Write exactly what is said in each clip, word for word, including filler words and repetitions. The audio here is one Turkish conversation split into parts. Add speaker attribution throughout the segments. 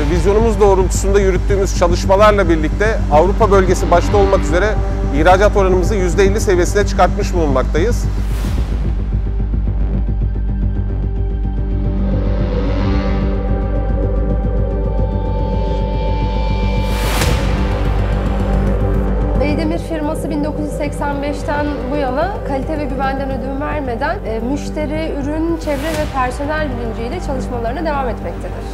Speaker 1: vizyonumuz doğrultusunda yürüttüğümüz çalışmalarla birlikte Avrupa bölgesi başta olmak üzere ihracat oranımızı yüzde elli seviyesine çıkartmış bulunmaktayız.
Speaker 2: Beydemir firması bin dokuz yüz seksen beşten bu yana kalite ve güvenden ödün vermeden e, müşteri, ürün, çevre ve personel bilinciyle çalışmalarına devam etmektedir.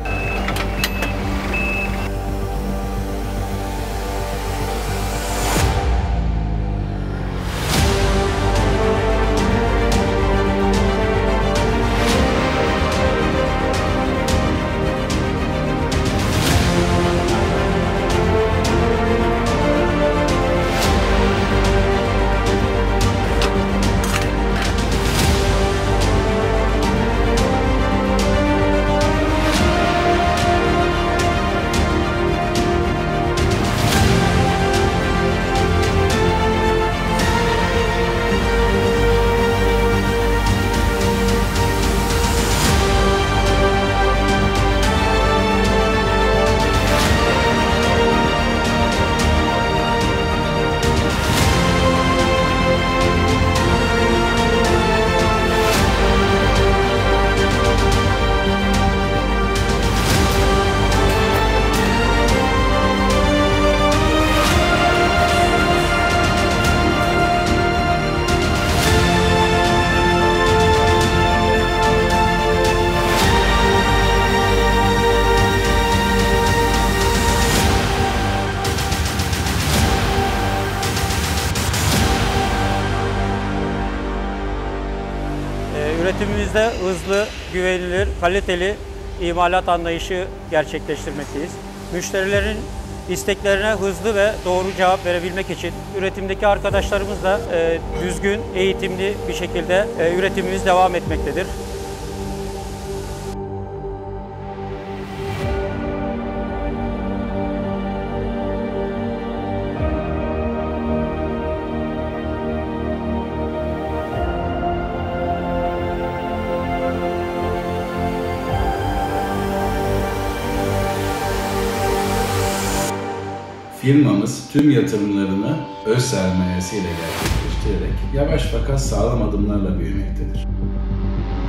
Speaker 3: Üretimimizde hızlı, güvenilir, kaliteli imalat anlayışı gerçekleştirmekteyiz. Müşterilerin isteklerine hızlı ve doğru cevap verebilmek için üretimdeki arkadaşlarımızla e, düzgün, eğitimli bir şekilde e, üretimimiz devam etmektedir.
Speaker 4: Firmamız tüm yatırımlarını öz sermayesiyle gerçekleştirerek yavaş fakat sağlam adımlarla büyümektedir.